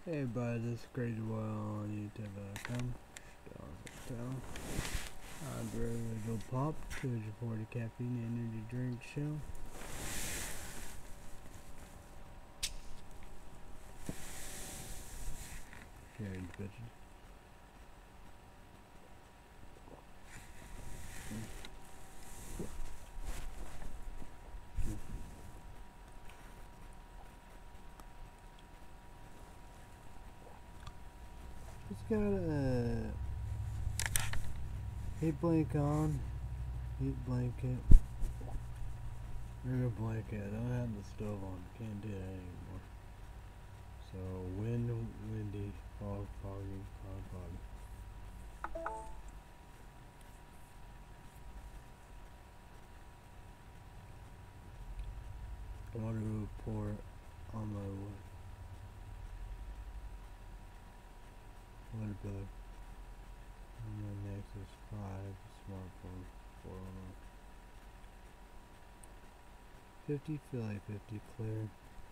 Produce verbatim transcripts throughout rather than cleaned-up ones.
Hey everybody, this is Crazy Boy on YouTube dot com. I'm ready to go pop two hundred forty caffeine energy drink show. Sharing bitches. Just got a heat blanket on, heat blanket, regular blanket. I don't have the stove on, can't do that anymore. So wind, windy, fog, foggy, fog, foggy. Water report on my way. Water bill. On my Nexus five smartphone. four oh nine. fifty, feel like fifty clear.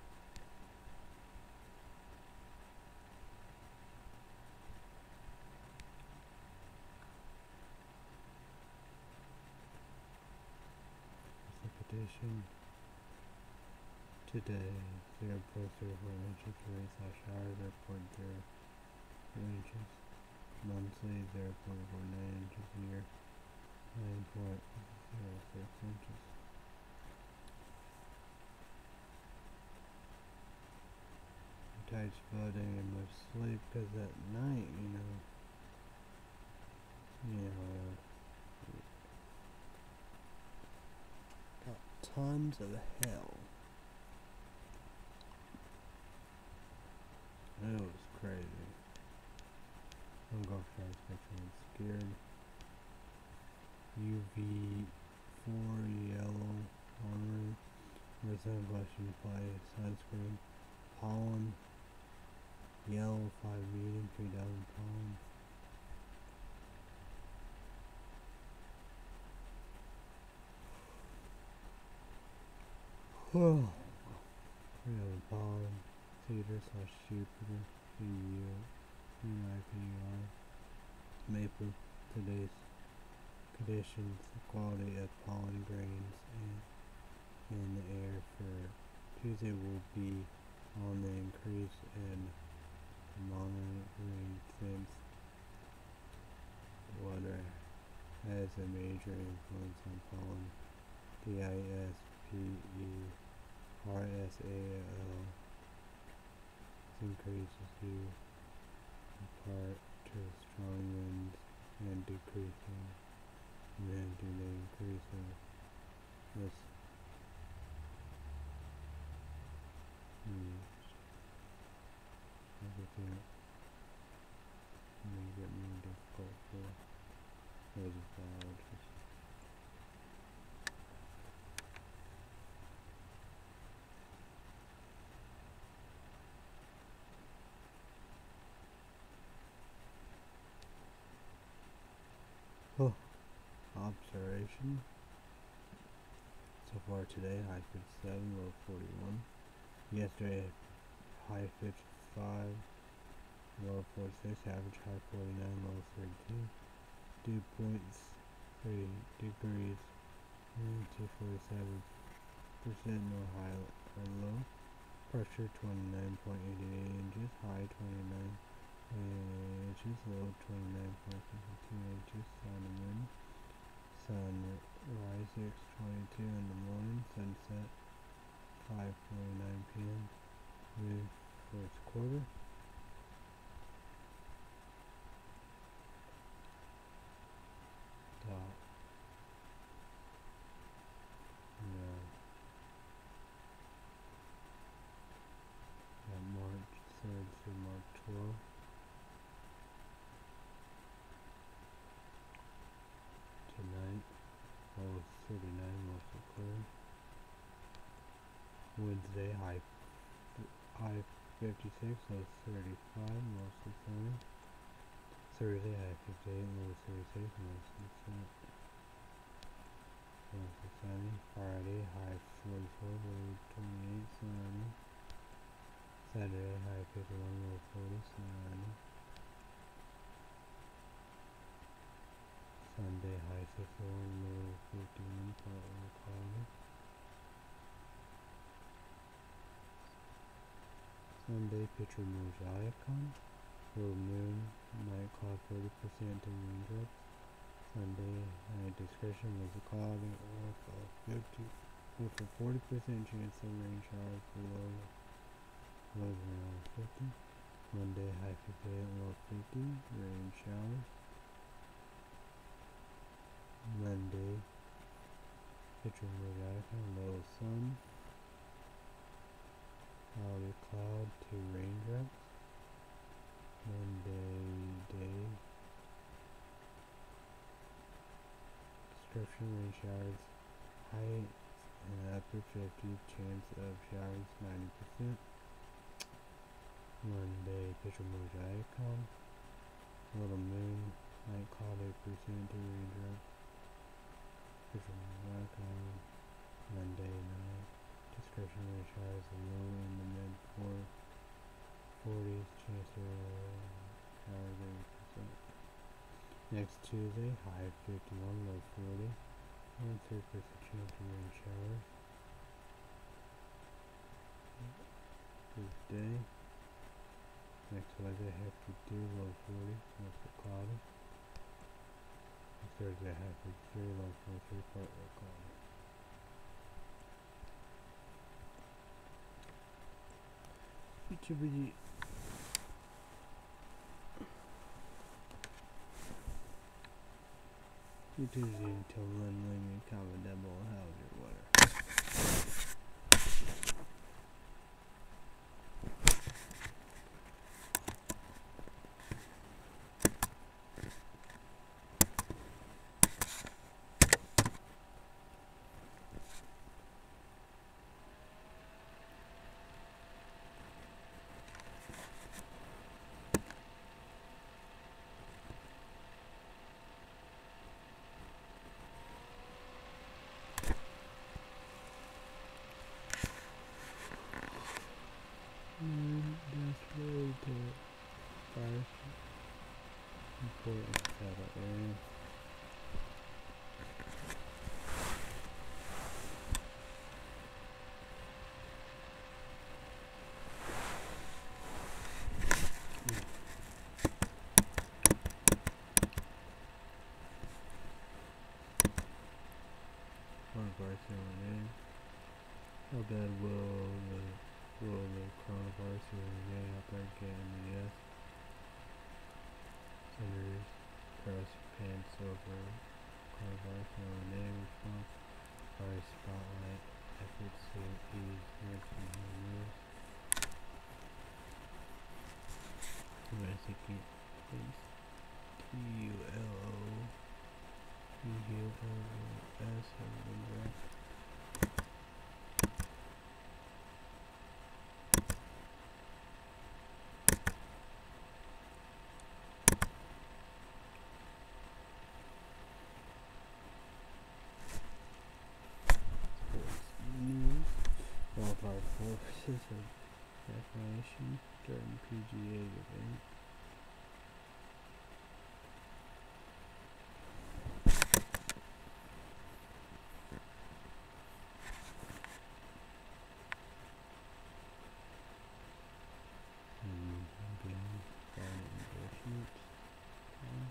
Precipitation today zero point zero four inches, rain slash showers zero point zero inches, monthly zero point four nine inches, year nine point zero six inches. Tides flooding in my sleep because at night, you know, you know, got tons of hell. It was crazy. I'm going for inspection. I'm scared. U V four yellow armor. Resident blushing apply sunscreen. Pollen. Yellow five medium. three thousand pollen. Oh. three thousand pollen. Cedar slash Jupiter. C U. U I P R. Maple. Today's conditions, the quality of pollen grains in, in the air for Tuesday will be on the increase and monitoring since weather has a major influence on pollen. D I S P E R S A L increases due in part to strong winds and decreasing wind due to increase of this news. Everything may get more difficult for those biologists. Oh, observation. So far today, high fifty-seven, low forty-one. Yesterday, high fifty-five, low forty-six, average high forty-nine, low thirty-two. Dew points thirty degrees, two forty-seven percent, no high or low. Pressure twenty-nine point eight eight inches, high twenty-nine inches, low twenty-nine point five two inches. Sun and wind. Sunrise six twenty-two in the morning, sunset five forty-nine p m Moon first quarter. Dot. Yeah. Yeah, March third through March twelfth. Tonight, low thirty-nine, mostly clear. Wednesday, high high fifty-six, low thirty-five, mostly sunny. Thursday, high fifty-eight, low thirty-six, mostly sunny. Mostly sunny. Friday, high forty-four, low twenty-eight, sunny. Saturday, high fifty-one, low forties, ninety. Sunday, high fifty-one, low fifty-one, partly cloudy. Sunday, picture mosaic icon. Full moon, night cloud forty percent to raindrops. Sunday, night discretion was a cloudy with a fifty with a forty percent chance of rain showers below lows around fifty. Monday, high fifty-eight, low fifty, rain showers. Monday, picture mosaic icon, low sun. Cloudy cloud to raindrops. Monday, day. Description, rain showers, high and upper fifty, chance of showers ninety percent. Monday, picture mosaic icon, little moon, night cloud eight percent to raindrops. Picture mosaic icon, Monday night. Description, rain showers, low in the mid four forties, chance of showers eighty percent. Next Tuesday, high fifty-one, low forty, and three percent chance of rain showers. Tuesday. Next Wednesday, high fifty-two, low forty, mostly cloudy. Thursday, high fifty-three, low forty-three, partly cloudy. Bichibidi. You Tuesday until Lynn Lemon, Kava Double, how's your weather? Mm, that's really the first important setup area. Coronavirus in How bad will the will the coronavirus in outbreak get in the U S? Senators press pants over coronavirus in a response. Virus spotlight efforts to ease nursing home rules. Domestic case T U L O T U L O S has been dropped. News. Qualified forces of recreation during P G A event. And again, final endorsements. Okay.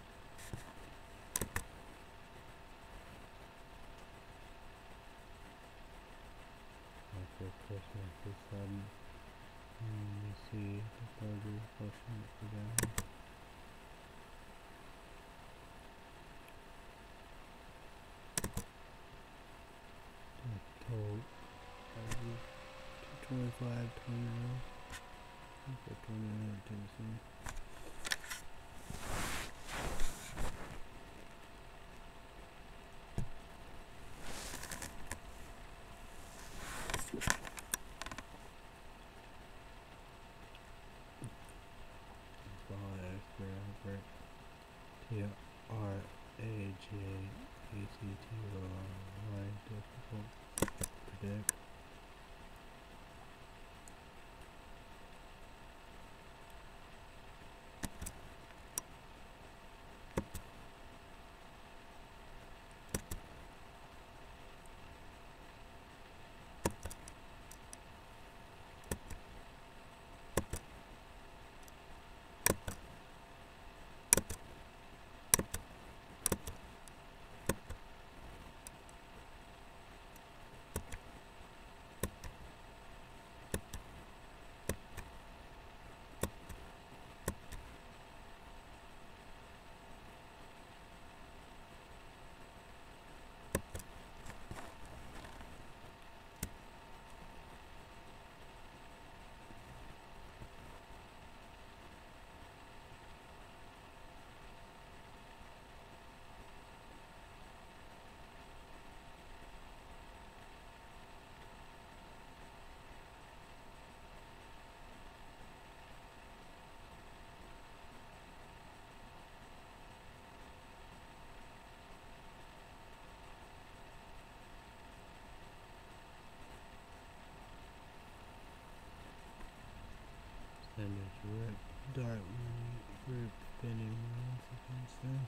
After Christmas is sudden. And you see the burger pushing it together. Told two twenty-five, twenty-nine. For twenty-nine, Tennessee. T R A J A C T O R Y, difficult to predict. Defenders rip Dart rip defending runs against them.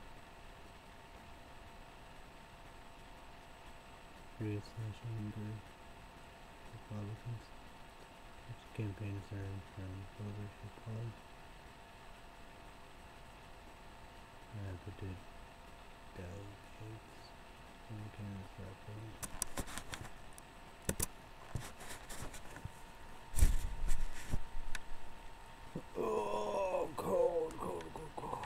Three slash angry Republicans. Which campaigns are from voters report. Advocated delegates. And candidates report. Oh, cold, cold, cold, cold.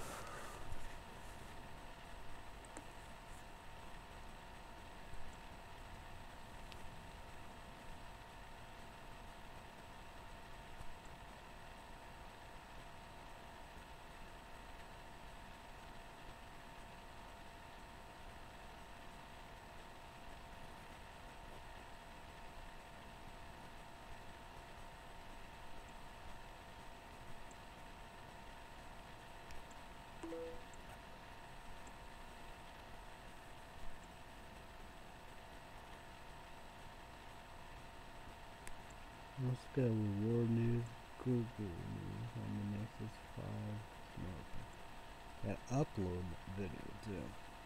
Let's go with World News, Google News on the Nexus five smartphone. That upload video too.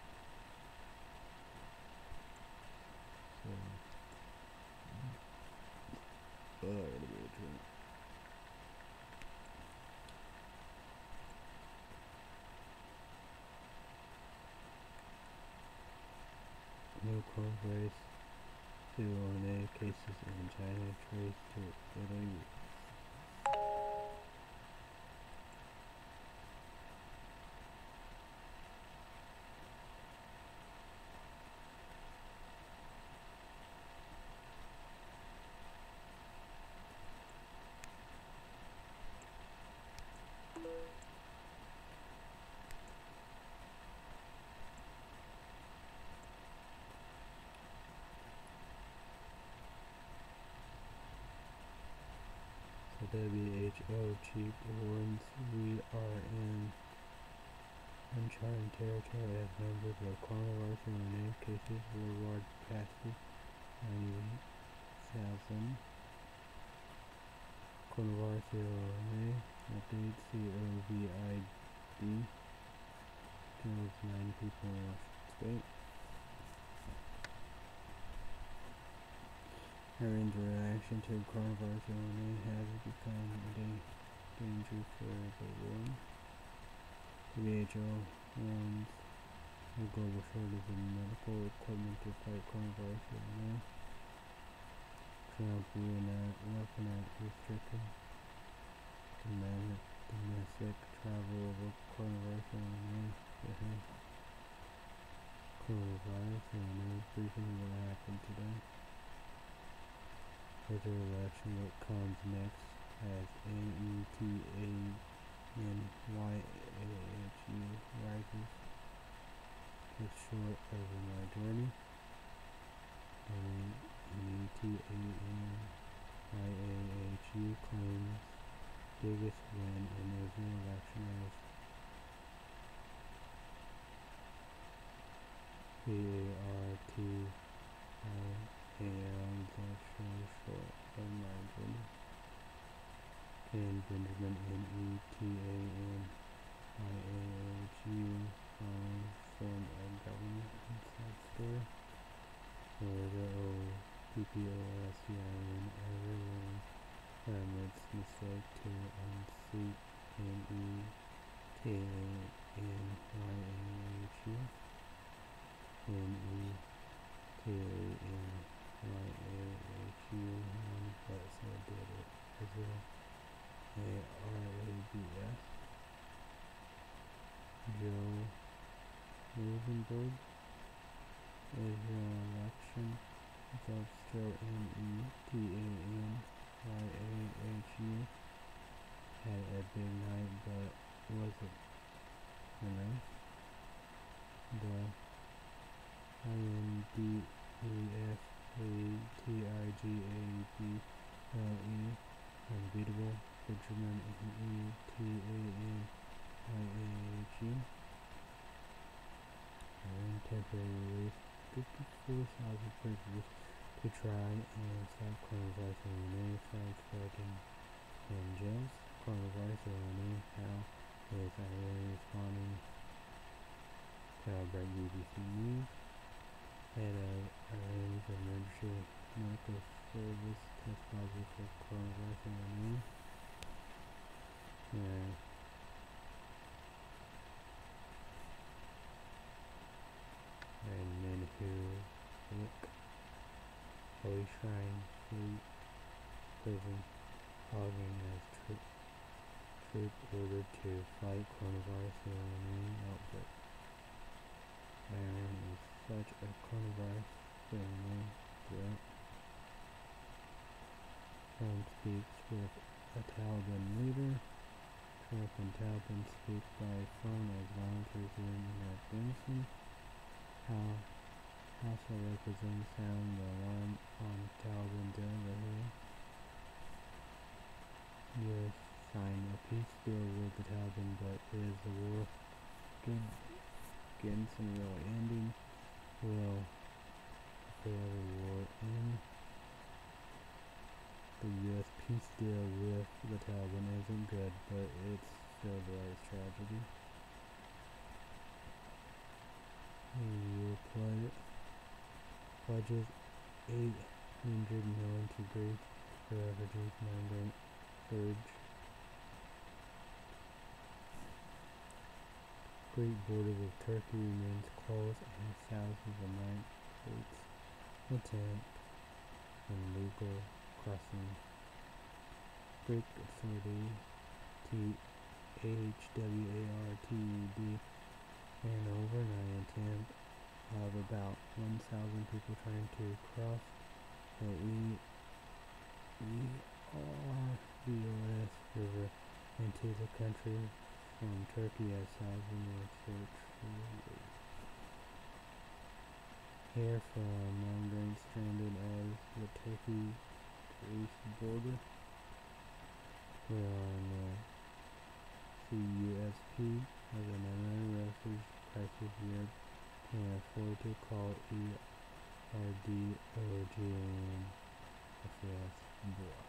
So, oh, I gotta be a true. No coronavirus to O N A cases in China traced to Italy. W H O chief warns we are in uncharted territory as numbers of coronavirus related cases worldwide passes ninety-eight thousand. Coronavirus R N A update COVID kills nine people in Washington State. Our interaction to coronavirus R N A has become a danger for the world. W H O warns a global shortage of medical equipment to fight coronavirus R N A. Trump will not weapon at restricting domestic travel over coronavirus R N A. Coronavirus R N A briefing what happened today. Further election, what comes next as A E T A N Y A H U rises just short of a majority. And E T A N Y A H U claims biggest win in every election as B A R T I A L just short of majority. Ken Benjamin and E T A N Y A H U form a government inside story. Or the O P P O S C I N everyone permits mistake to unseat N E T A N Y A H U N E T A N Y A H U but so did it as well. A R A B S Joe Rosenberg Israel election results still N E T A N Y A H U had a big night but wasn't enough. The I N D E F A T I G A B L E unbeatable Benjamin N E T A N Y A H U and temporary release fifty-four thousand prisoners to try and stop coronavirus and remain fight spreading and jails. Coronavirus warning, how is Iran responding to outbreak? B B C News. Head of Iran's emergency medical service test positive for coronavirus warning. Yeah. And men who look Holy Shrine Fleet prison hogging as troop, troop ordered to fight coronavirus warning outbreak. Iran is such a coronavirus family threat. Trump speaks with a Taliban leader. Trump and Taliban speak by phone as violence resumes in Afghanistan. How House of Representatives sound the alarm on Taliban delegates. U S signed a peace deal with the Taliban, but is the war getting some real ending? Will the forever war end? The U S peace deal with the Taliban isn't good, but it's still the right tragedy. You play pledges eight hundred million to Greece for refugees migrant surge. Greek border with Turkey remains closed and thousands of migrants attempt illegal crossing. Greek authority T H W A R T E D an overnight attempt of about one thousand people trying to cross the E R B O S River into the country from Turkey as thousands were searched for. Hear from migrants stranded as the Turkey-Greece border. We're on the C U S P as another refugee crisis. Europe can afford to call E R D O G and F S bluff.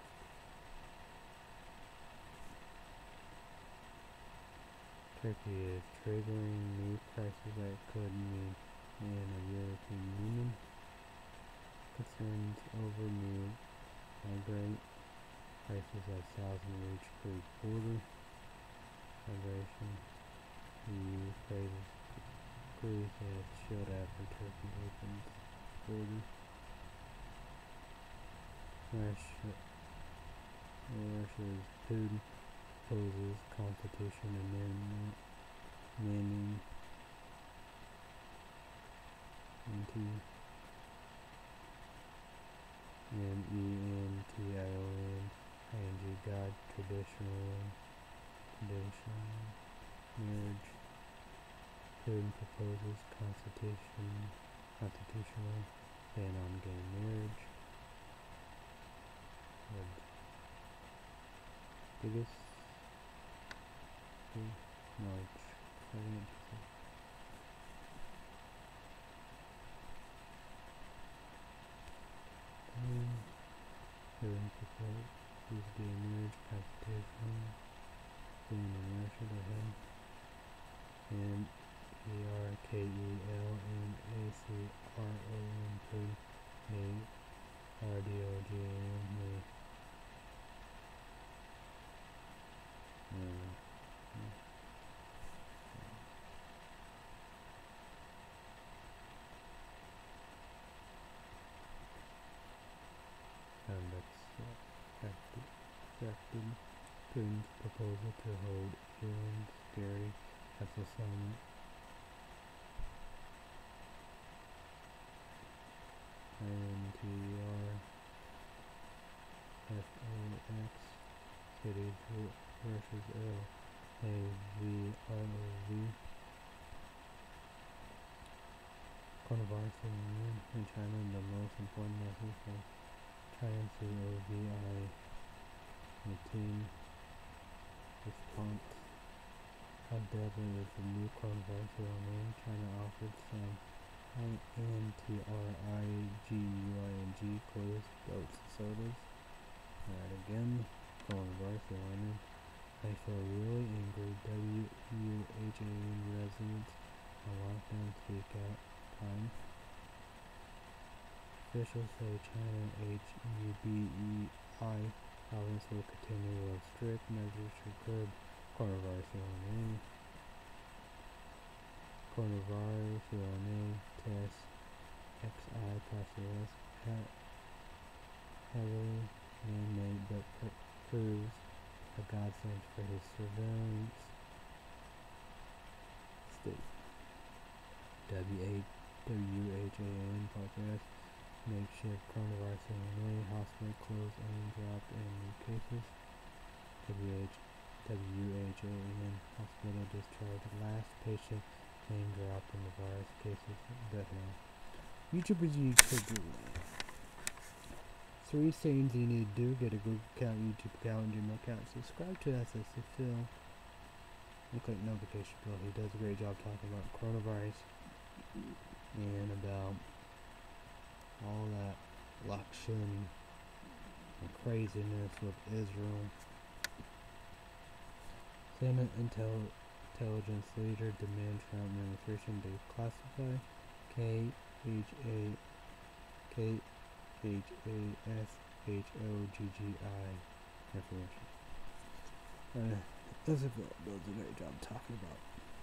Turkey is triggering new crisis that could mean in a European Union. Concerns over new migrant crisis as thousands reach Greek border. Migration. E U praises Greece as shield after Turkey opens border. Russia, Russia's Putin opposes Constitution Amendment amending N T N E N T I O N I N G God traditional tradition marriage. Putin proposes constitution constitutional ban on gay marriage. The biggest March second. Putin proposes gay marriage constitution ban in Russia to him. And E R K E L N A C R O N Putin A R D O G A N A. And that's accepted Putin's proposal to hold Iran's scary as a summit. I N T R F O X cities Russia's L A V R O V. Coronavirus in China, the most important message for China C O V I eighteen response. How deadly is the new coronavirus in China offered some N T R I G U I N G closed boats sodas. That again. coronavirus warning. I feel really angry. W U H A N residents on lockdown speak out. Time. Officials say China H U B E I province will continue with strict measures to curb coronavirus warning. Coronavirus warning test X I process heavily man-made but pr- proves a godsend for his surveillance state. W H A N podcast makeshift coronavirus in Illinois hospital closed and dropped in new cases. W H A N hospital discharged last patient and dropped in the virus cases. Bethlehem. YouTubers YouTube. Three things you need to do: get a Google account, YouTube account, and Gmail account. Subscribe to S S C Phil and click notification bell. He does a great job talking about coronavirus and about all that election and craziness with Israel. Senate Intel- intelligence leader demands Trump administration declassify K H A K H A S H O G G I information. Uh, that's a Bill does a great job talking about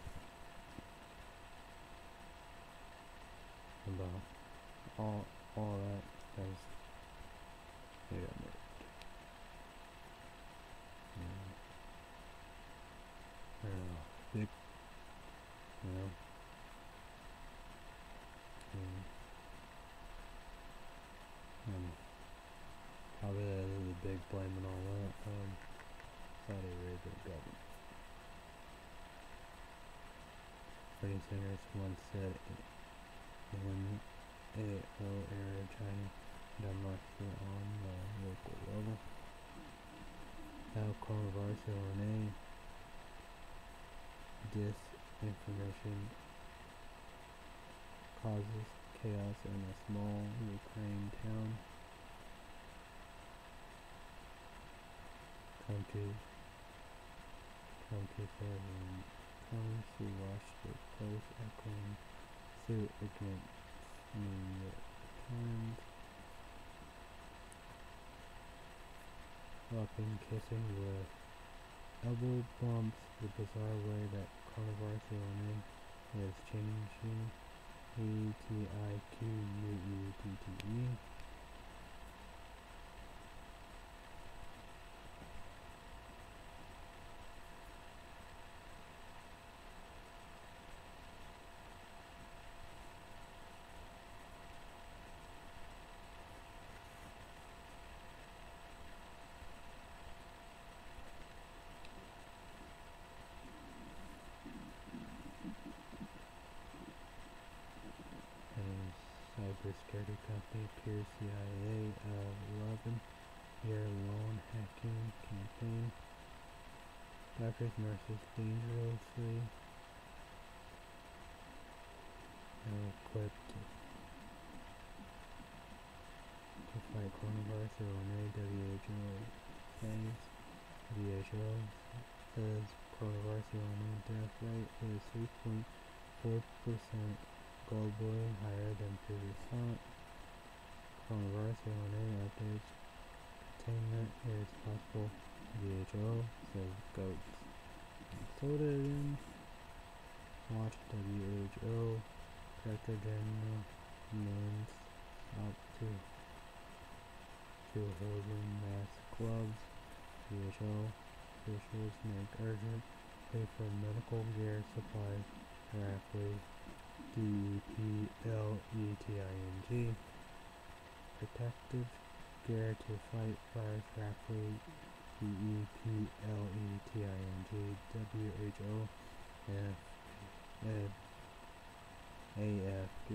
about all all that as yeah, yeah. I don't know, big, you know, um, um, probably that is a big blame and all that. Um, Saudi Arabia government. Bernie Sanders once said in A O era China democracy on the local level. How coronavirus R N A disinformation causes chaos in a small Ukraine town. Country, country seven comes to watch the post echoing suit against New York Times. Whopping kissing with elbow bumps, the bizarre way that coronavirus warning is changing. E T I Q U E T T E. Cybersecurity company peers C I A of eleven year loan hacking campaign. Doctors, nurses dangerously ill-equipped to fight coronavirus or W H O says. W H O says coronavirus or death rate is three point four percent globally, higher than previous thought. Coronavirus R N A updates. Containment is possible. W H O says goats. Soda in. Watch W H O. Director General means up to to holding mask gloves. W H O officials make urgent pay for medical gear supplies rapidly. D E P L E T I N G. Protective gear to fight virus rapidly. D E P L E T I N G. W H O F A F P.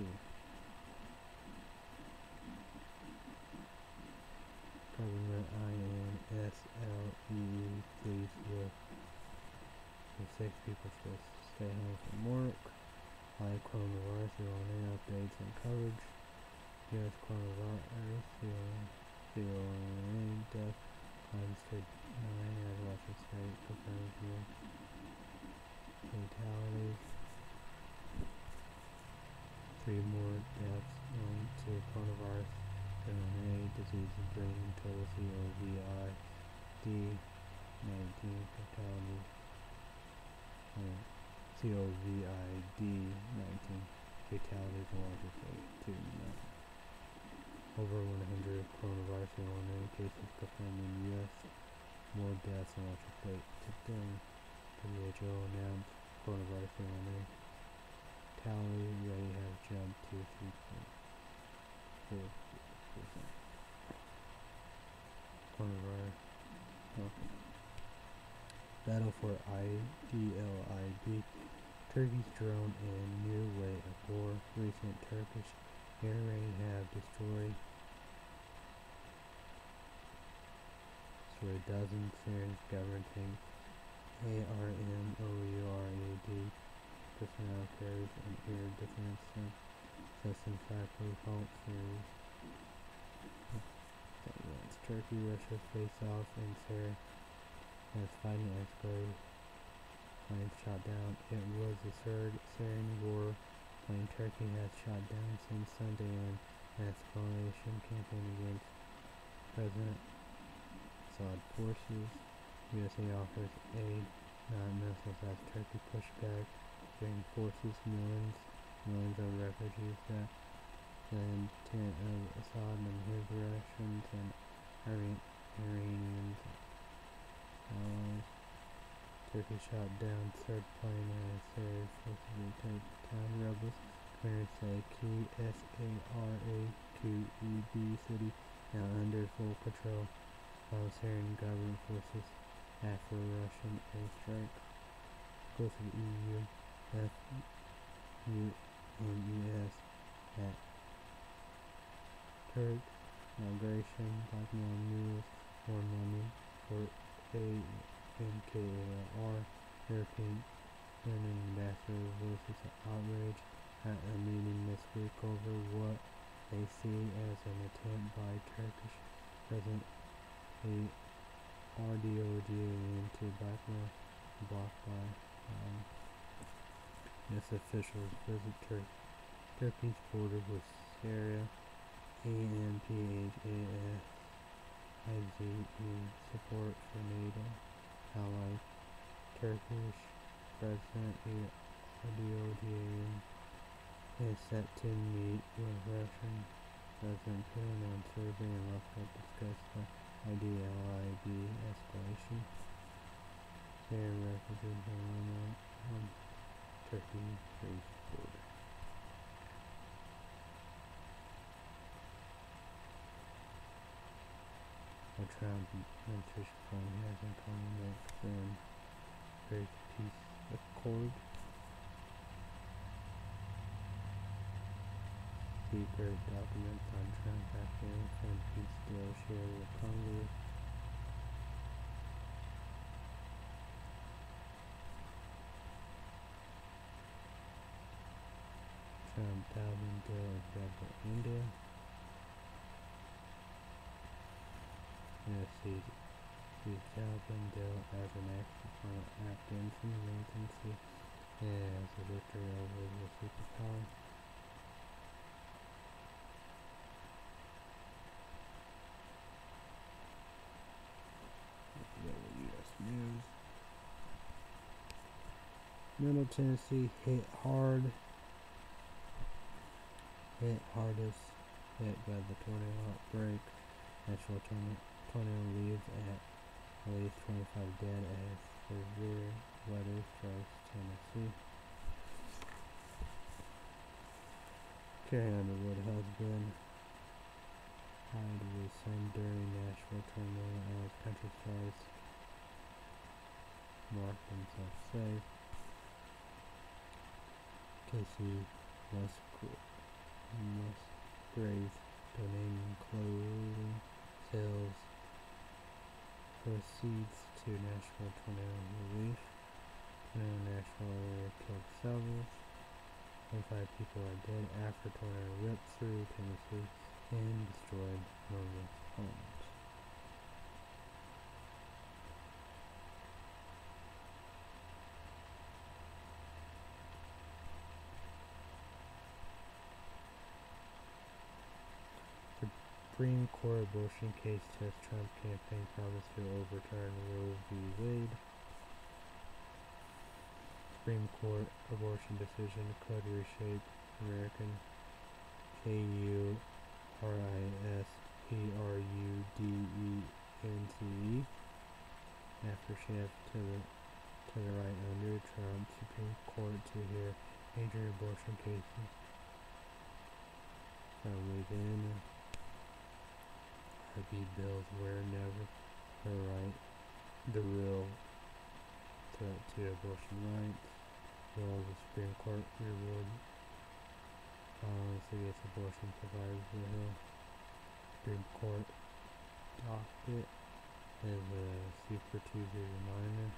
Government I N S L E E please with the six people supposed to stay home from work. High coronavirus related updates and coverage. U S coronavirus C O N A death climbs to COVID nineteen fatalities and larger fate to none. Over one hundred coronavirus related cases confirmed in the U S. More deaths and larger fate today. W H O announced coronavirus related tally rate has jumped to three point four percent. Coronavirus. Oh. Battle for Idlib. Turkey's drone and new way of war. Recent Turkish air raid have destroyed destroyed dozens Syrian government tanks. A R M O U R A D personnel carriers and air defense systems factory halt series. Turkey Russia face off in Syria as fighting escalated. Planes shot down. It was the third Syrian war plane Turkey has shot down since Sunday in an escalation campaign against President Assad forces. U S A offers aid, not missiles, as Turkey pushed back Syrian forces. Millions, millions of refugees that the intent of Assad and his Russians and Iranians allies. Turkey shot down third plane as Syria forcibly take down rebels. Commanders say key S A R A two E B city now under full control, while Syrian government forces after Russian airstrike. Go to the E U, F U, and U S at Turk migration, blackmail news, more money for A N K A R. European Union ambassador voices outrage at a meeting this week over what they see as an attempt by Turkish President Erdogan to blackmail block by um, U S officials visit Tur- Turkey's border with Syria. A M P H A S I Z E support for NATO allies. Turkish President Erdogan is set to meet with Russian President Putin on Thursday in Moscow to discuss the Idlib escalation. Syrian refugees on Turkey-Greece border. A Trump administration plan has implemented the Great Peace Accord. Secret documents on Trump Afghanistan peace deal shared with Congress. Trump Taliban deal is bad for India. U S sees the Taliban deal as an action for Afghan militancy and as a victory over the superpower. U S News. Middle Tennessee hit hard. Hit hardest hit by the tornado outbreak. National tornado. Tornado leaves at at least twenty-five dead as severe weather strikes Tennessee. Carrie Underwood has been tied with some during Nashville tornado as country stars mark themselves safe. Casey Musgrave donating clothing sales proceeds to Nashville tornado relief. Tornado Nashville area killed several. twenty-five people are dead after tornado ripped through Tennessee and destroyed numerous homes. Supreme Court abortion case tests Trump campaign promise to overturn Roe v. Wade. Supreme Court abortion decision could reshape American K U R I S P R U D E N C E after shift to the to the right under Trump Supreme Court to hear major abortion cases from within R B bills were never the right the real threat to abortion rights. Well, the Supreme Court ruled violence against abortion providers the Hill Supreme Court docket as a Super Tuesday reminder.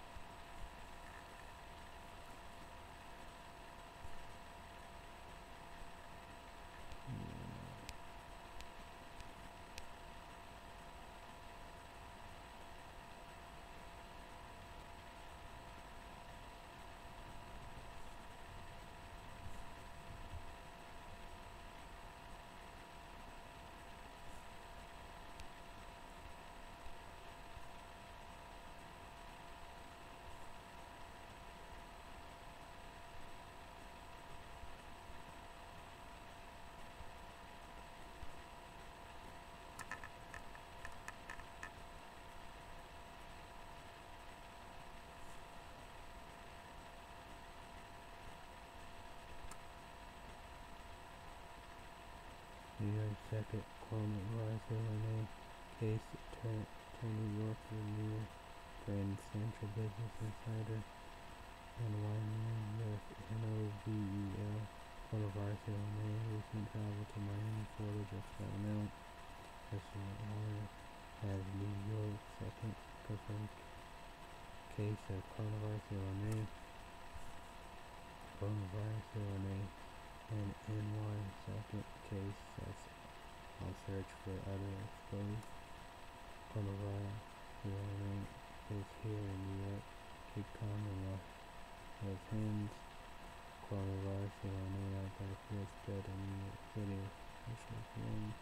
New York Second Climate Rise L N A case attorney York for New York Grand Central Business Insider and Wyoming with N O V E L coronavirus L N A recent travel to Miami, Florida just found out. President Warner has New York second confirmed case of coronavirus L N A. Coronavirus L N A and N Y second case that's on search for other exposed coronavirus L N A is here in New York. Keep calm and wash those hands. Coronavirus L N A outbreak will spread in New York City. Officials warn.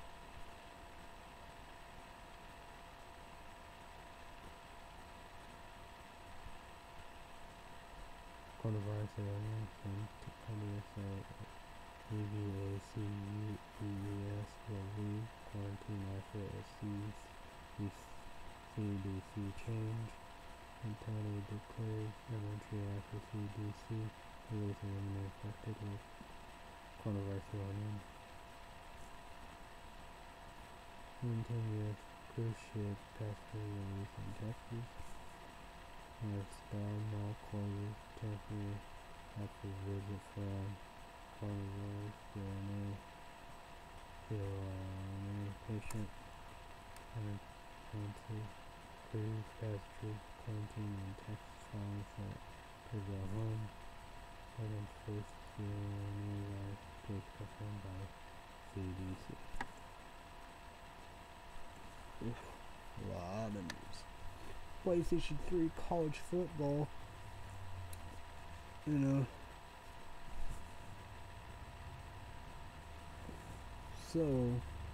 Coronavirus L N A sent to Congress at E V A C U E U S will leave quarantine after a C D C change. And Tony declares elementary after C D C releasing women infected with coronavirus L N A. Maintain U S cruise ship passenger release in Texas. As Star Mall closes temporary after visit from coronavirus L N A L N A patient. one twenty cruise passengers quarantine in Texas following that could go home. Item first L N A virus case confirmed by C D C. Oof, a lot of news. PlayStation three college football. You know. So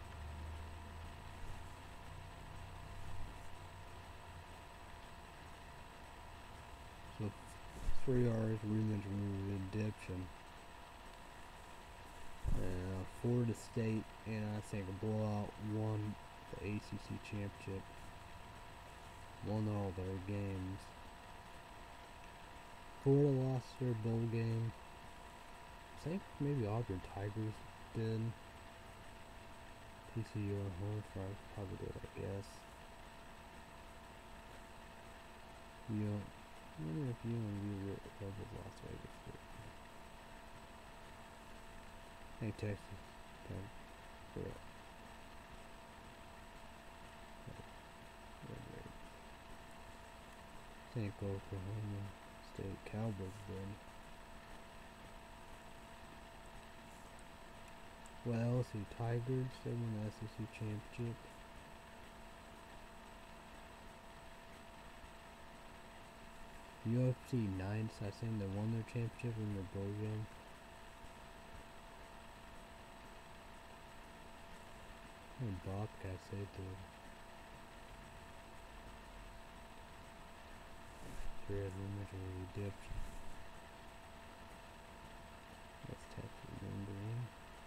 So three hours rematch redemption. Uh, Florida State and I think a blowout won the A C C championship. Won all their games. Florida lost their bowl game. I think maybe Auburn Tigers did. T C U at home for probably did, I guess. You know, I wonder if you and you were with Las Vegas too. Hey Texas, okay, correct. I think Oklahoma State Cowboys did. Well, see, Tigers, they won the S E C championship. U F C Knights, I think they won their championship in their bowl game. And Bobcats, they did. Three of them, which was redemption. That's Texas in green.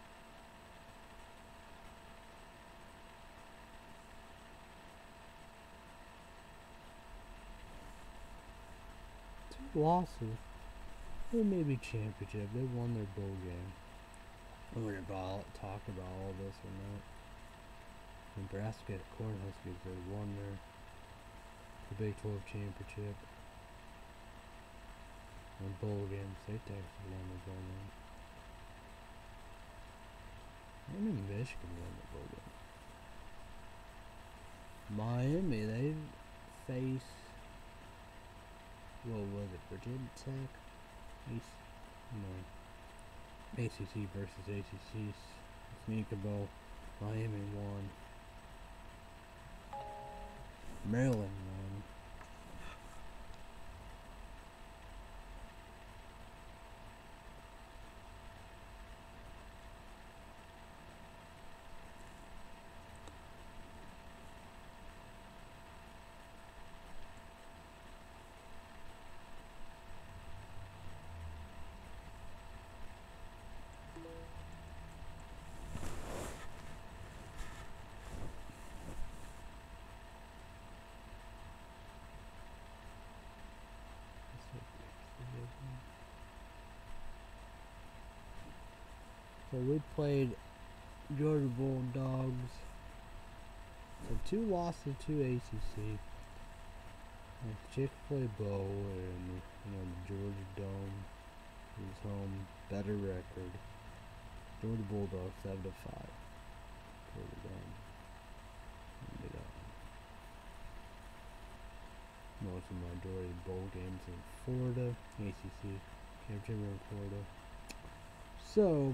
Two losses. They may be championship. They won their bowl game. We're gonna talk about all this or not. Nebraska at Cornhuskers, they won their the Big twelve championship. And bowl game, State Texas won the bowl game. And then Michigan won the bowl game. Miami, they face, what was it, Virginia Tech? A C, no, A C C versus A C C. Sneaker Bowl. Miami won. Maryland won. So we played Georgia Bulldogs. So two losses to A C C. Chick-fil-A Bowl and you know the Georgia Dome is home. Better record. Georgia Bulldogs seven to five. Georgia Dome. You know, most of my majority bowl games in Florida. A C C championship in Florida. So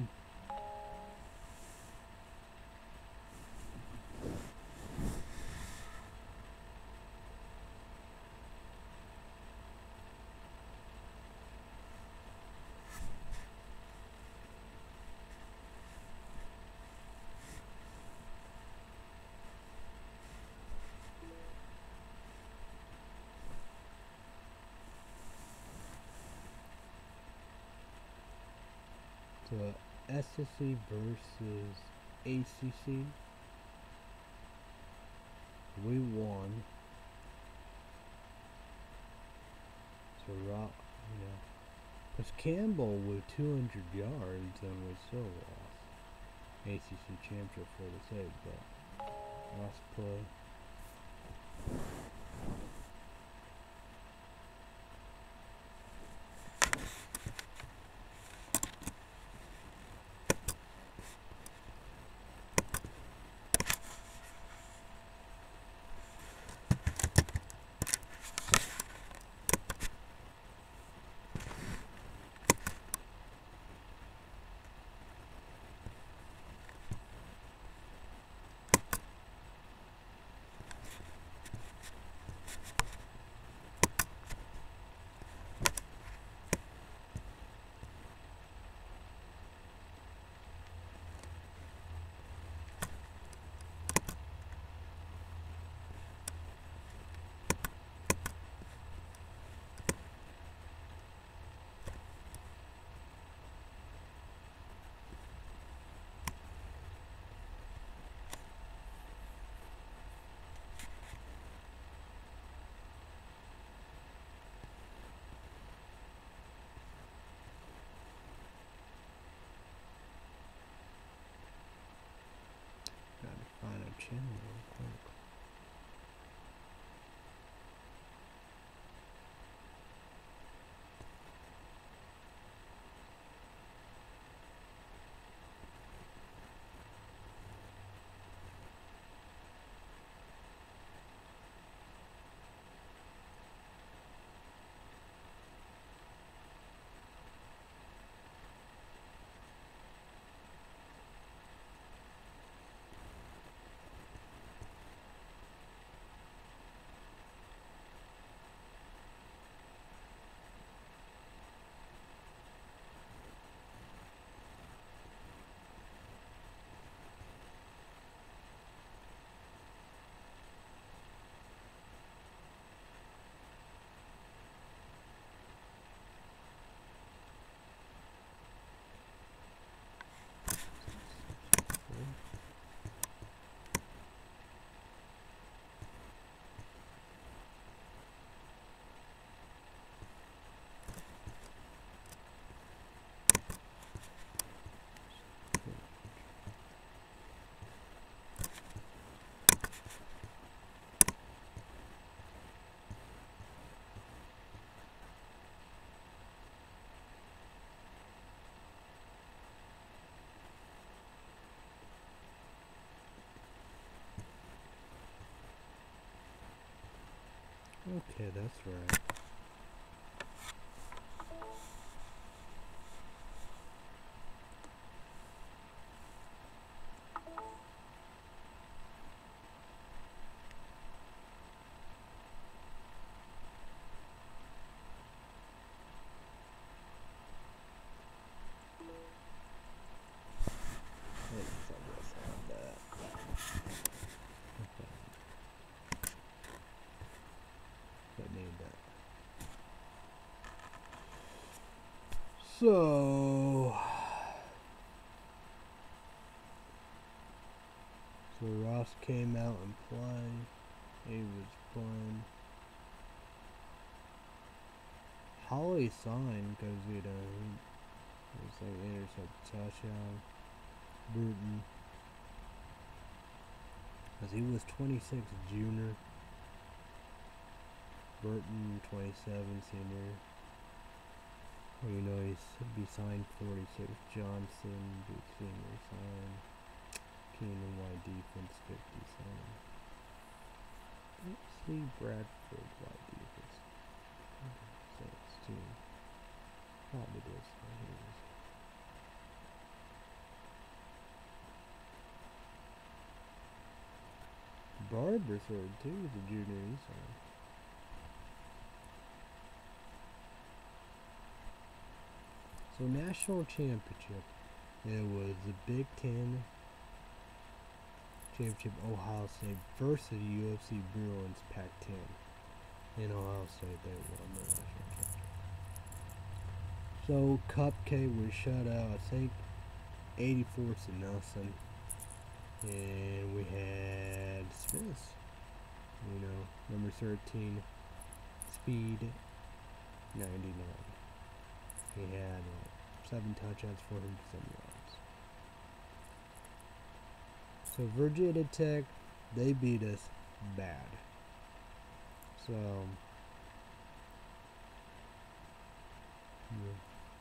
So S E C versus A C C. We won. So Rock, you know, because Campbell with two hundred yards and we still lost. A C C championship for the sake, but last play. Okay, that's right. So, so Ross came out and played. He was playing. Holly signed because, you know, he was like intercept touchdown. Bruton. Because he was twenty-six junior. Burton, twenty-seven senior. Well, you know, he's be signed forty-six. Johnson, be senior signed. Keenan White defense, fifty-seven. Let's see Bradford White defense. sixteen. Probably this one. Here it is. Barber third too, is a junior he signed. So national championship. It was the Big Ten championship, Ohio State versus U F C Bruins Pac ten. In Ohio State, they won the national championship. So Cupcake was shut out, I think, eighty-four to nothing. And we had Smith, you know, number thirteen, speed, ninety-nine. He had uh, seven touchdowns, four hundred seven yards. So Virginia Tech, they beat us bad. So, yeah.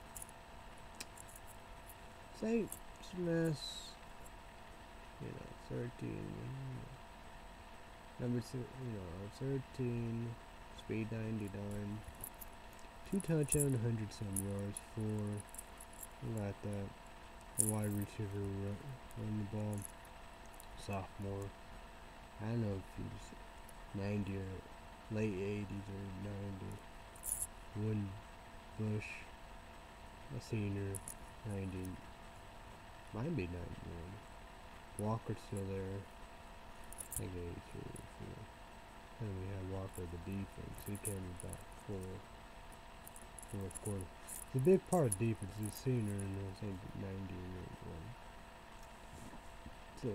Saint Smith, you know, thirteen, number two, you know, thirteen, speed ninety-nine. Two touchdowns, one hundred some yards, four. Got that. A wide receiver run, run the ball. Sophomore. I don't know if he's ninety or late eighties or ninety. One Bush, a senior, ninety. Might be ninety-one. Walker's still there. I think eighty-three or four. And we had Walker the defense. He came about four. Fourth quarter. The big part of defense is senior, and I think ninety and eighty-one. So,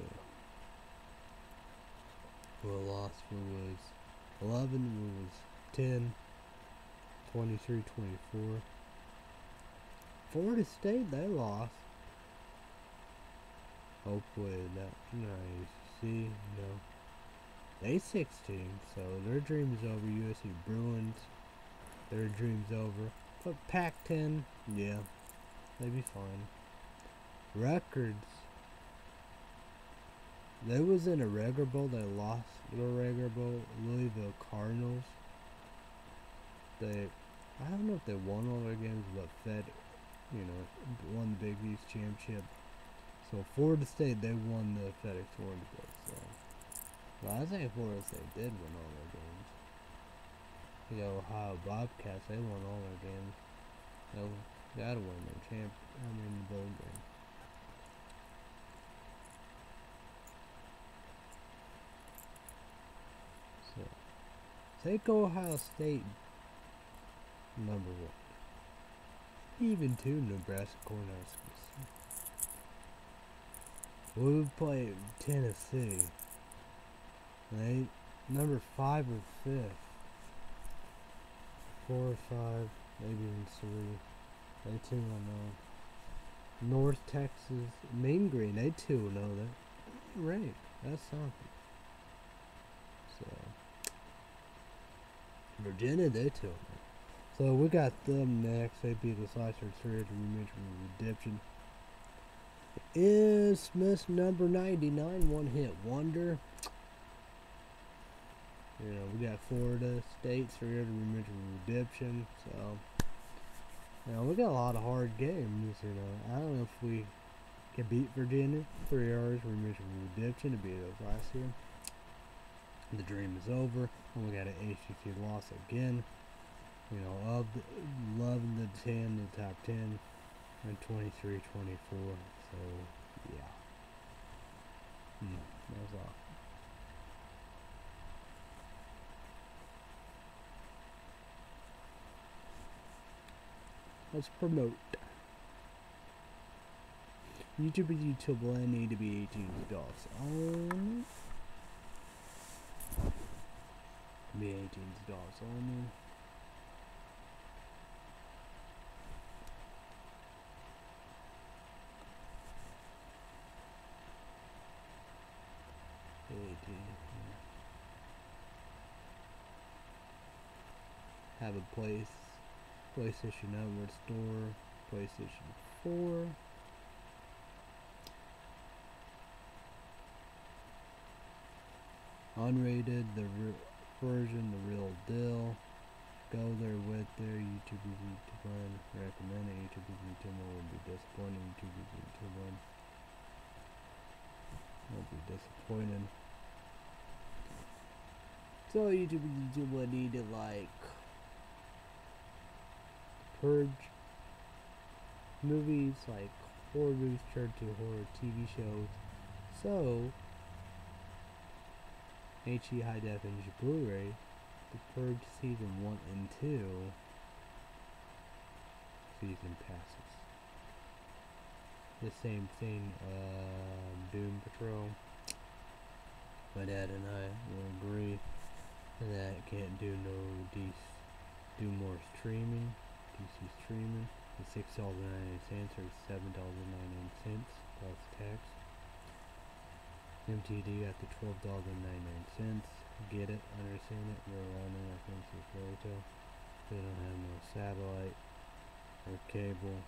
well, lost was eleven, was ten, twenty-three, twenty-four. Florida State, they lost. Hopefully that, you know, you see, you know, they sixteen, so their dream is over. U S C Bruins, their dream's over. But Pac ten, yeah, they'd be fine. Records, they was in a regular bowl, they lost the regular bowl, Louisville Cardinals. They, I don't know if they won all their games, but Fed, you know, won the Big East Championship. So Florida State, they won the FedEx Orange Bowl, so. Well, I think Florida State did win all their games. The Ohio Bobcats, they won all their games. They gotta win their champ. I mean, the bowl game. So, take Ohio State number one. Even two, Nebraska Cornhuskers. We would play Tennessee. They number five or fifth. Four or five, maybe even three. They two will know. North Texas, Mean Green, they two will know that. Right, that's something. So Virginia, they two will know. So we got them next. They beat us last year three, as we mentioned, redemption. Is Smith number ninety-nine, one hit wonder. You know, we got Florida State, three hundred Remedial Redemption. So, you know, we got a lot of hard games. You know, I don't know if we can beat Virginia. Three hours Remedial Redemption to beat us last year. The dream is over, and we got an A C C loss again. You know, of the eleven to ten, the top ten, and twenty-three twenty-four. So, yeah. Hmm, that's all. Let's promote. YouTube and YouTube will need to be eighteen adults only. Be eighteen adults only. eighteen. Have a place. PlayStation Network Store. PlayStation four. Unrated, the re version, the real deal. Go there with their YouTube YouTube one. Recommend it. YouTube YouTube one will be disappointing. YouTube YouTube one will be disappointed. So YouTube YouTube one needed like Purge movies, like horror movies turned to horror T V shows. So H D High Definition Blu-ray, The Purge Season one and two season passes. The same thing, uh, Doom Patrol. My dad and I will agree that it can't do no D C, do more streaming, D C streaming. The six dollars and ninety-nine cents or seven dollars and ninety-nine cents plus tax. M T D at the twelve dollars and ninety-nine cents. Get it, understand it. We're running, I think it's Roto. They don't have no satellite or cable.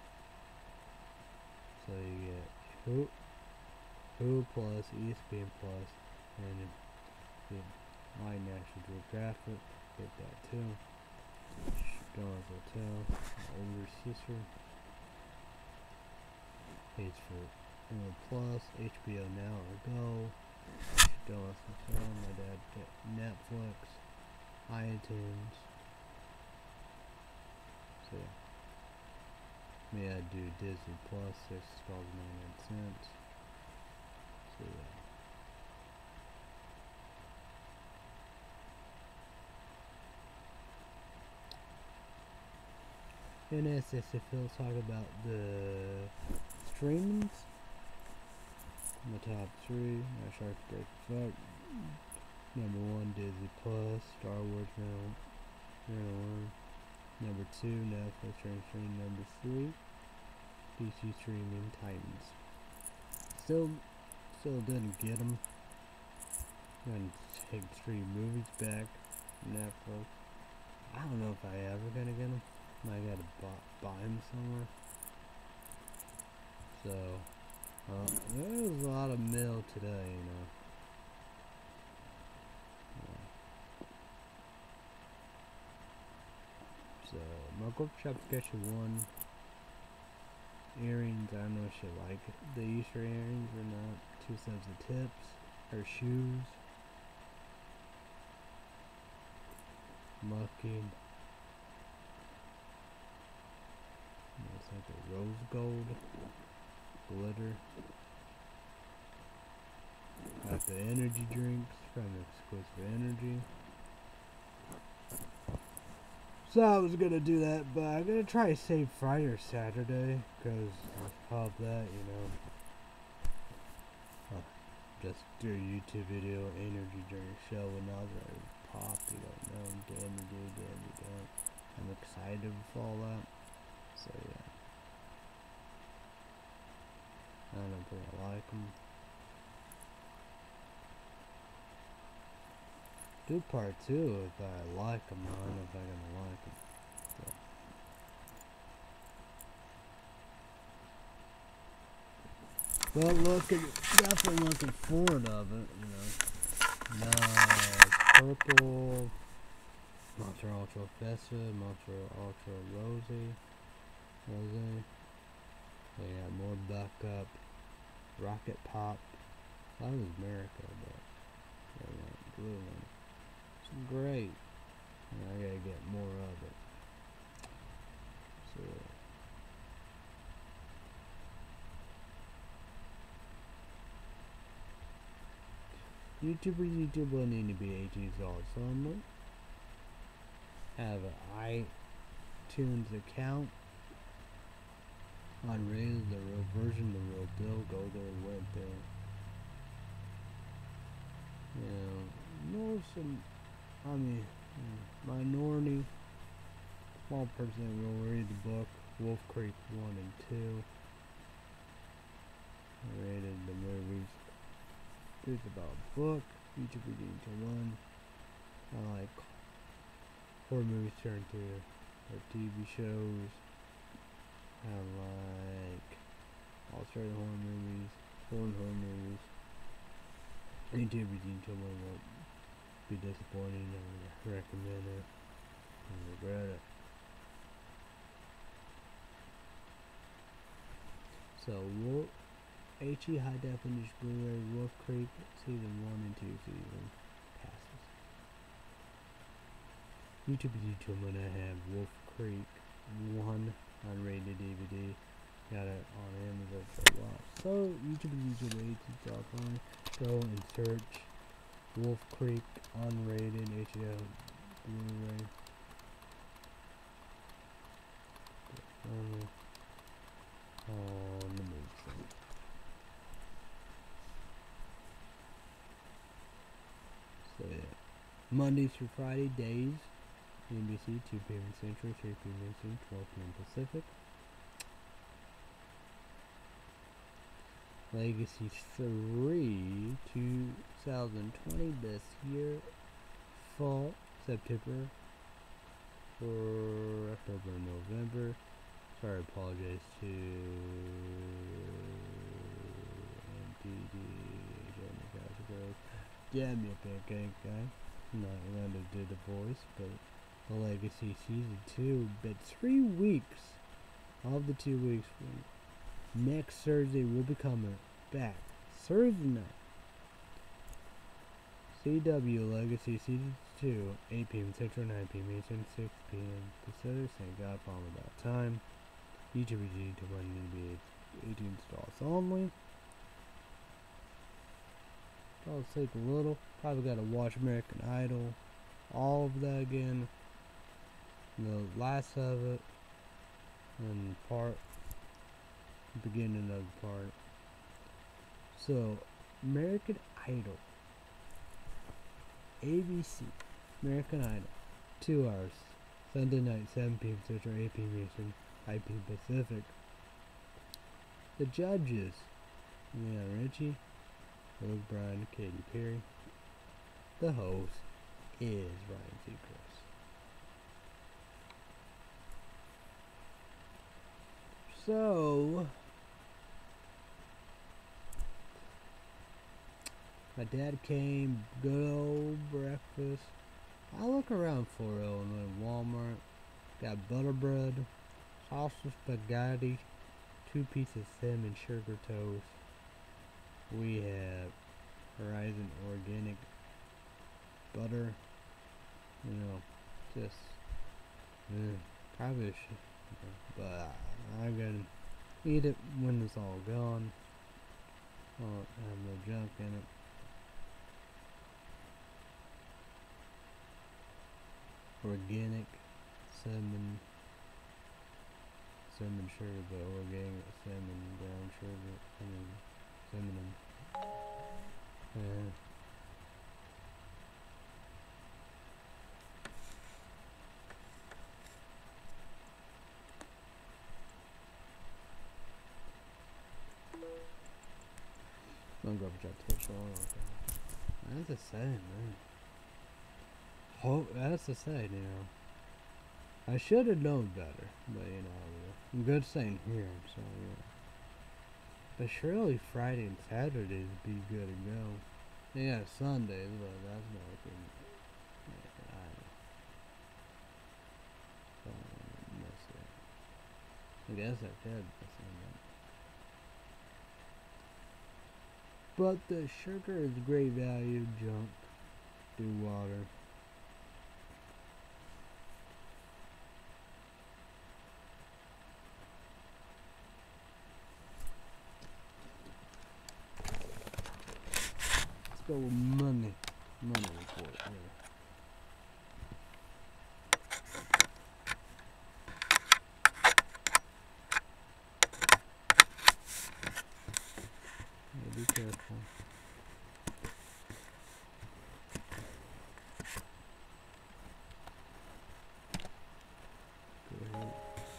So you get Hulu, Hulu Plus, E S P N Plus, and the My National Geographic. Get that too. Stars Hotel, my older sister. Pays for Hulu Plus, H B O Now or Go. Stars Hotel, my dad get Netflix, iTunes. So yeah. Me, I do Disney Plus, six dollars and ninety-nine cents. So yeah. And as if we'll talk about the streamings. My top three, my Shark Break Fuck. Number one, Disney Plus, Star Wars Channel, Channel one. Number two, Netflix streaming. Number three, D C streaming Titans. Still, still didn't get them. Gonna take stream movies back. Netflix. I don't know if I ever gonna get them. I gotta buy, buy them somewhere. So, uh, there was a lot of mail today, you know. Yeah. So, my Gulf Shop Sketcher one. Earrings, I don't know if she like the Easter earrings or not. Two sets of tips. Her shoes. Mucking. It's like a rose gold. Glitter. Got the energy drinks from Exclusive Energy. So I was gonna do that, but I'm gonna try to save Friday or Saturday, because of that, you know. Uh, just do a YouTube video, energy drink show, and I was ready to pop, you don't know, damn you do, damn you don't. I'm excited with all that, so yeah. I don't know if I like them. Do part two if I like them. I don't know if I'm gonna like them. So. But looking, definitely looking forward of it, you know. Nice Purple, Monster Ultra Festa, Monster Ultra Rosy, Rosé. We got more Buck Up, Rocket Pop. That was America, but they got blue one. It's great. And I gotta get more of it. So. YouTubers, YouTube will need to be eighteen dollars only. Have an iTunes account. Unrated, the real version, the real deal. Go there, web there. You know, know some, I mean, minority, small percent will read the book. Wolf Creek one and two. I rated the movies. It's about a book. YouTube reading to one. I like horror movies turned to or T V shows. I like Australian horror movies, foreign horror movies. YouTube reading to one won't be disappointing. I would recommend it. I regret it. So we'll H E High Definition Blu-ray Wolf Creek Season one and two season passes. YouTube is YouTube when I have Wolf Creek one unrated D V D. Got it on Amazon for a while. So YouTube is YouTube eighteen dot com. Go and search Wolf Creek unrated H E I Blu-ray. On the movie. So yeah, Monday through Friday days, N B C, two p m Central, three p m Eastern, twelve p m Pacific. Legacy three, twenty twenty, this year, fall, September, for October, November. Sorry, apologize to M P D, Damn you, pancake guy. I'm not going to do the voice, but the Legacy Season two, but three weeks of the two weeks. Next Thursday will be coming back. Thursday night. C W Legacy Season two, eight p m Central, nine p m Eastern, six p m Pacific. Thank God for all that time. YouTube is to run to be eighteen dollars only. I'll take a little. Probably got to watch American Idol. All of that again. The last of it. And part. Beginning of the part. So, American Idol. A B C. American Idol. Two hours. Sunday night, seven p m Central, eight p m Eastern, five p m Pacific. The judges. Yeah, Richie. Luke Bryan, Katy Perry. The host is Ryan Seacrest. So, my dad came, good old breakfast. I look around for Illinois Walmart. Got butter bread, sausage spaghetti, two pieces of cinnamon sugar toast. We have Horizon organic butter. You know, just mm, probably should, but I'm gonna eat it when it's all gone. Won't have no junk in it. Organic cinnamon, cinnamon sugar, but organic cinnamon brown sugar. I mean, cinnamon. Yeah. I'm gonna drop the fish oil. That's a sad, man. Oh, that's a sad, you know. I should have known better, but you know, I'm good staying here, so yeah. But surely Friday and Saturdays would be good to go. Yeah, Sundays, but that's not good. I guess I could. But the sugar is great value junk through water. Let's go with money. Money report here. Yeah, be careful. Go ahead.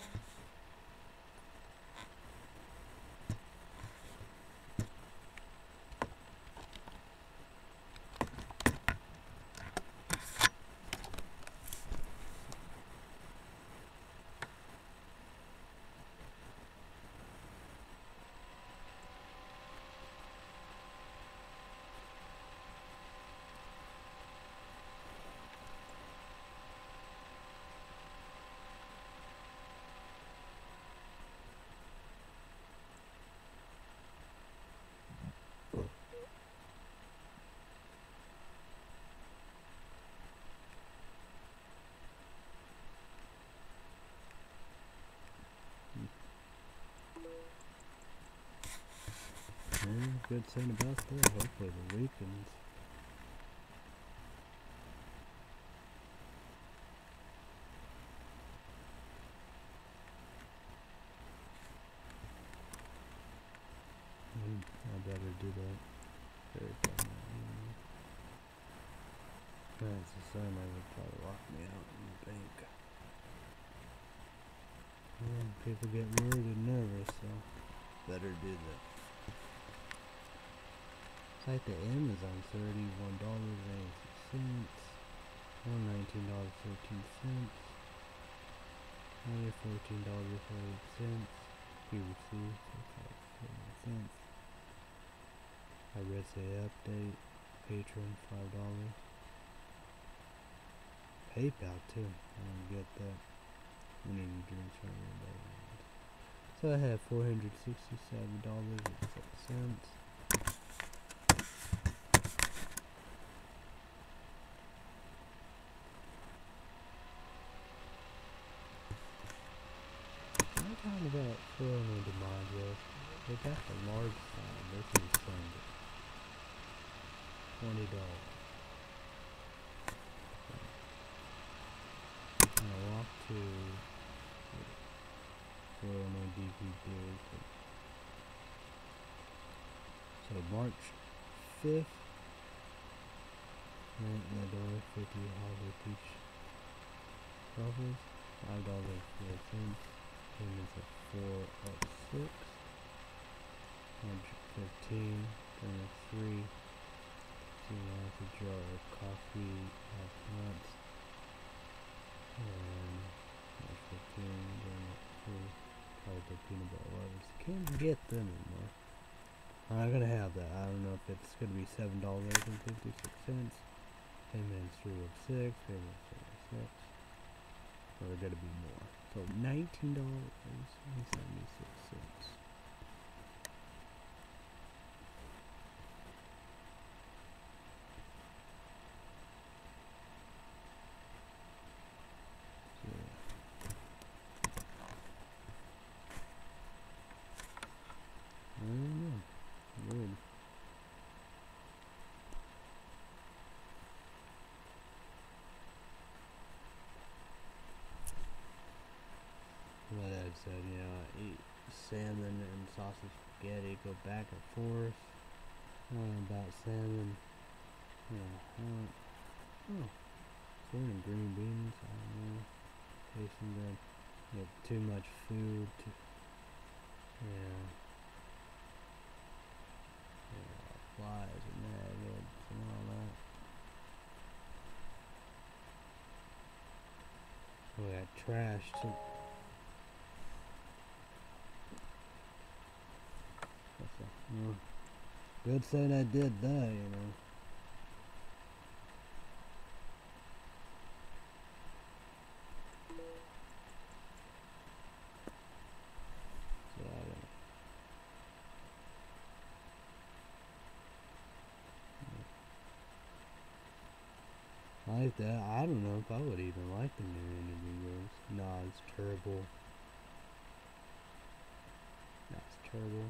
Yeah, good thing about that. Hopefully the weekends. Mm, I better do that. Very fun. That's the sun. I would probably lock me out in the bank. Yeah, people get worried and nervous, so better do that. It's like the Amazon, thirty-one dollars and eighty-six cents. one nineteen dollars thirteen cents. Another fourteen dollars forty-eight cents. Q V C, seventy cents. I read say update. Patreon, five dollars. PayPal too. I don't get that. Energy drinks are really. So I have four hundred sixty-seven dollars and six cents. I'm talking about throwing into modules. They got the large size. They can send it. Twenty dollars. And I walk to throw my D P Ds. So March fifth. Rent in the door, fifty holiday peach truffles, five dollars and four cents. Payments of four up six. March fifteen, payment three. Two ounce a jar of coffee, half nuts. And March fifteen, payment two. Called the peanut butter lovers. Can't get them anymore. I'm not gonna have that. I don't know if it's gonna be seven dollars and fifty-six cents. Payments three of six, payments three of six. Or they're gonna be more. So nineteen dollars and seventy-six cents. I don't know. Weird. What I said, you know, I eat salmon and sausage spaghetti, go back and forth. I don't know about salmon. Yeah, I don't oh, corn and green beans, I don't know. Tasting good. You know, too much food. Too, yeah. Yeah, flies and maggots and all that. We got trash too. Well, good thing I did that, you know. if I would even like the new interviewers. Nah, it's terrible. That's terrible.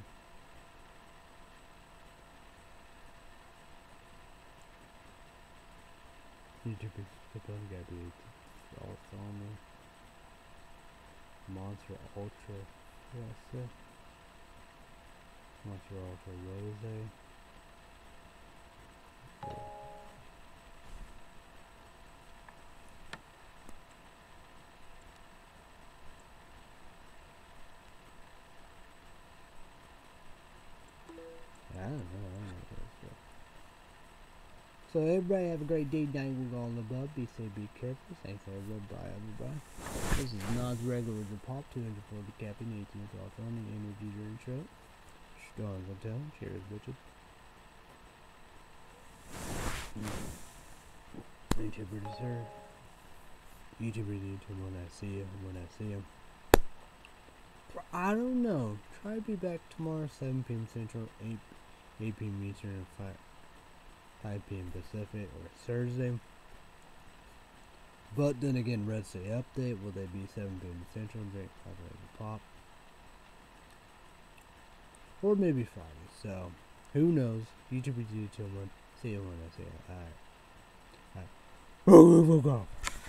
YouTubers put on gotta be all on there. Monster Ultra. What's that? Monster Ultra Rose. I don't know. I don't know what that's. So everybody have a great day. Night. We're going above. Be safe. Be careful. Thanks everybody. Bye everybody. This is Nas Regular with the Pop two hundred forty Cappy eighteen off on the energy drink show. Strong hotel. Cheers, bitches. YouTuber deserve. YouTuber YouTube when I see you. When I see him. I don't know. Try to be back tomorrow, seven p m Central, eight p m Eastern, and five p m Pacific, or Thursday. But then again, Red State update. Will they be seven p m Central? Drink pop. Or maybe Friday. So, who knows? YouTuber YouTube one. See you when I see you. Alright. Alright.